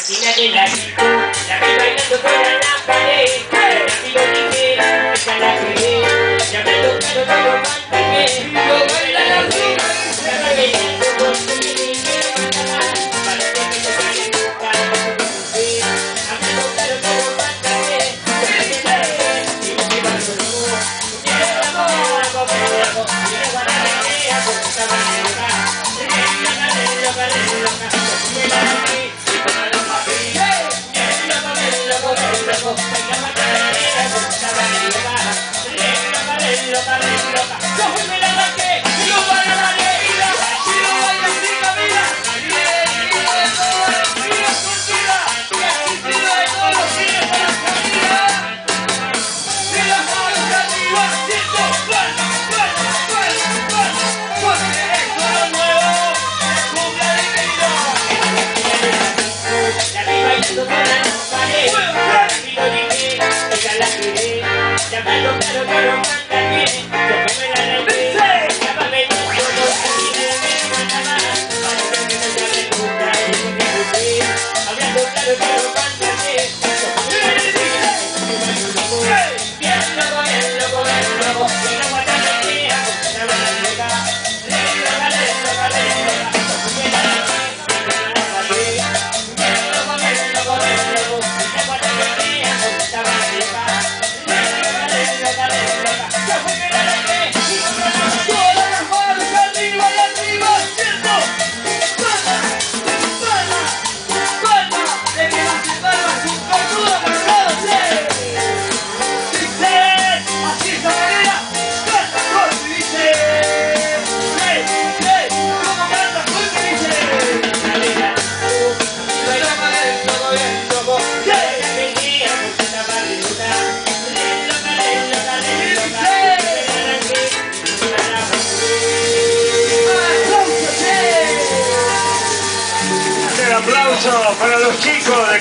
esquina de la disco, la vi bailando con la pared. Y lo dije, esa la quedé, ya me tocaron todo mantener. Yo baila la vida, ya va bailando con su dinero. Para que me toque buscando su mujer, ya me tocaron todo mantener. Yo me quedé, y me quedé solo. Quiero la moda, quiero guardar la idea, porque estaba loca. Ya me lo quiero, pero manda bien. Yo me la regué, ya va venir todo así de mi mamá. Parece que no sabe nunca y no me gusté. Hablando claro, pero manda bien. Yo me la regué, bien loco, bien loco, bien loco. Y no aguanta la idea, porque estaba la loca. Le loca, le loca, le loca. Yo me la regué, bien loco, bien loco, bien loco. Y no aguanta la idea, porque estaba la loca. Aplauso para los chicos de